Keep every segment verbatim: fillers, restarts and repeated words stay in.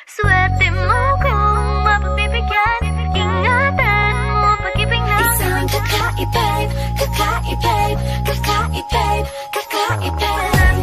Swerte mo kung mapagbibigyan. Ingatan mo pag-ibig na isang kakaibig, kakaibig, kakaibig, kakaibig.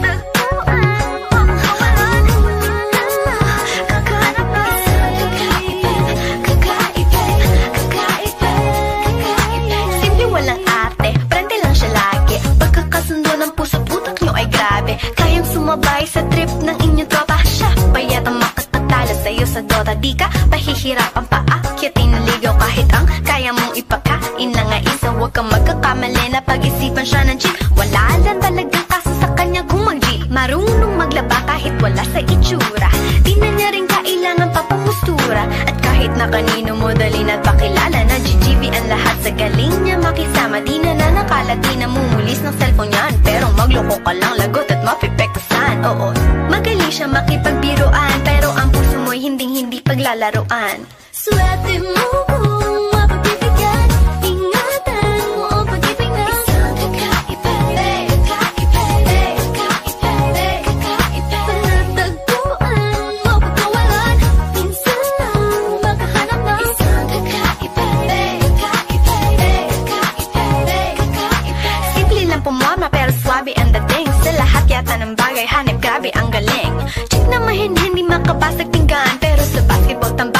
Kayang sumabay sa trip ng inyong tropa. Siya payat ang makatagtala sa'yo sa Dota. Di ka pahihirapan pa akyatin na ligaw. Kahit ang kaya mong ipakain na nga isa. Huwag kang magkakamali na pag-isipan siya ng cheat. Wala lang talagang kaso sa kanya kung mag-G. Marunong maglaba kahit wala sa itsura. Di na niya rin kailangan papamustura. At kahit na kanino mo dali na pakilala na G G B ang lahat sa galing niya makisama. Di na nanakalat, di na mumulis ng cellphone yan. Pero magloko ka lang, lagot at mapipektasan. Oo, magaling siya makipagbiruan. Pero ang puso mo'y hinding-hindi paglalaroan. Swerte mo kung mapagbibigyan. Ingatan mo ang pag-ibig na isang kakaibig, kakaibig, kakaibig, kakaibig. Panatagpuan mo pagkawalan. Minsan lang makahanap ng isang kakaibig, kakaibig, kakaibig, kakaibig. Simple lang pumorma pero swabe ang dating. Sa lahat yata ng bagay hanip, grabe ang galing. Check na mahin, hindi makabasag tinggan. Pero sa basketball tambay